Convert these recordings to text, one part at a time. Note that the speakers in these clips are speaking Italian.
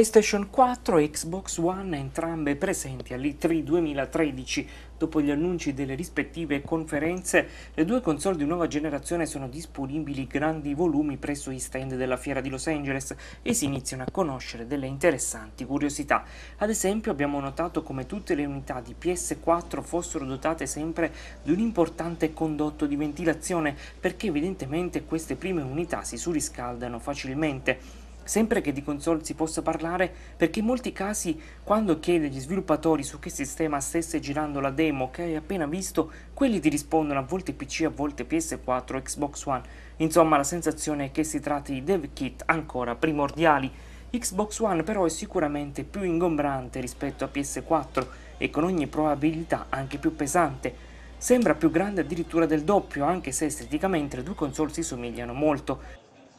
PlayStation 4 e Xbox One entrambe presenti all'E3 2013. Dopo gli annunci delle rispettive conferenze, le due console di nuova generazione sono disponibili grandi volumi presso gli stand della fiera di Los Angeles e si iniziano a conoscere delle interessanti curiosità. Ad esempio abbiamo notato come tutte le unità di PS4 fossero dotate sempre di un importante condotto di ventilazione, perché evidentemente queste prime unità si surriscaldano facilmente. Sempre che di console si possa parlare, perché in molti casi quando chiedi agli sviluppatori su che sistema stesse girando la demo che hai appena visto, quelli ti rispondono a volte PC, a volte PS4 o Xbox One. Insomma, la sensazione è che si tratti di dev kit ancora primordiali. Xbox One però è sicuramente più ingombrante rispetto a PS4 e con ogni probabilità anche più pesante. Sembra più grande addirittura del doppio, anche se esteticamente le due console si somigliano molto.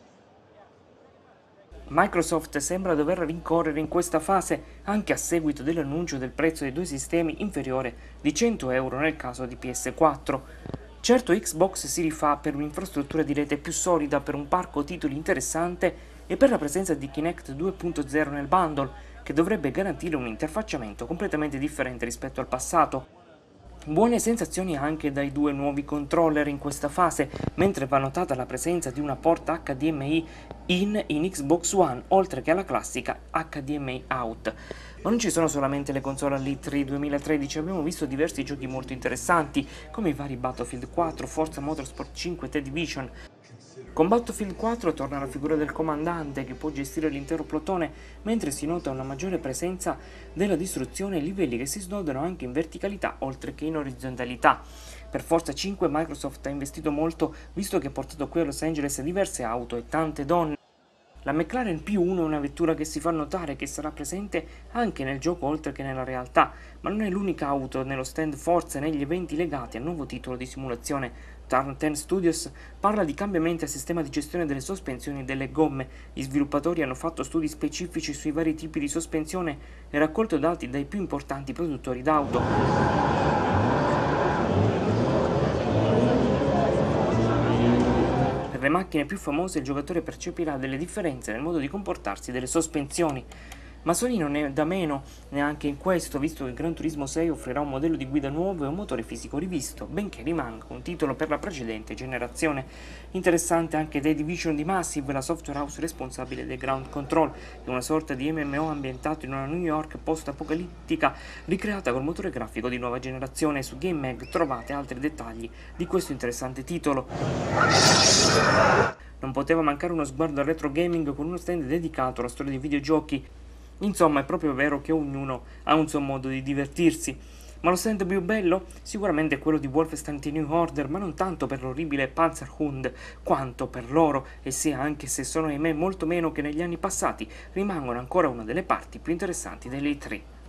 Microsoft sembra dover rincorrere in questa fase anche a seguito dell'annuncio del prezzo dei due sistemi inferiore di 100 euro nel caso di PS4. Certo, Xbox si rifà per un'infrastruttura di rete più solida, per un parco titoli interessante e per la presenza di Kinect 2.0 nel bundle, che dovrebbe garantire un interfacciamento completamente differente rispetto al passato. Buone sensazioni anche dai due nuovi controller in questa fase, mentre va notata la presenza di una porta HDMI in Xbox One, oltre che alla classica HDMI out. Ma non ci sono solamente le console all'E3 2013, abbiamo visto diversi giochi molto interessanti, come i vari Battlefield 4, Forza Motorsport 5 e The Division. Con Battlefield 4 torna la figura del comandante che può gestire l'intero plotone, mentre si nota una maggiore presenza della distruzione e livelli che si snodano anche in verticalità oltre che in orizzontalità. Per Forza 5 Microsoft ha investito molto, visto che ha portato qui a Los Angeles diverse auto e tante donne. La McLaren P1 è una vettura che si fa notare, che sarà presente anche nel gioco oltre che nella realtà, ma non è l'unica auto nello stand Forza e negli eventi legati al nuovo titolo di simulazione. Turn 10 Studios parla di cambiamenti al sistema di gestione delle sospensioni e delle gomme. Gli sviluppatori hanno fatto studi specifici sui vari tipi di sospensione e raccolto dati dai più importanti produttori d'auto. Per le macchine più famose il giocatore percepirà delle differenze nel modo di comportarsi delle sospensioni. Ma Sony non è da meno neanche in questo, visto che Gran Turismo 6 offrirà un modello di guida nuovo e un motore fisico rivisto, benché rimanga un titolo per la precedente generazione. Interessante anche The Division di Massive, la software house responsabile del Ground Control, che è una sorta di MMO ambientato in una New York post-apocalittica ricreata col motore grafico di nuova generazione. Su GameMag trovate altri dettagli di questo interessante titolo. Non poteva mancare uno sguardo al retro gaming con uno stand dedicato alla storia dei videogiochi. Insomma, è proprio vero che ognuno ha un suo modo di divertirsi. Ma lo stand più bello? Sicuramente è quello di Wolfenstein The New Order, ma non tanto per l'orribile Panzerhund, quanto per loro, e se anche se sono ahimè molto meno che negli anni passati, rimangono ancora una delle parti più interessanti dell'E3.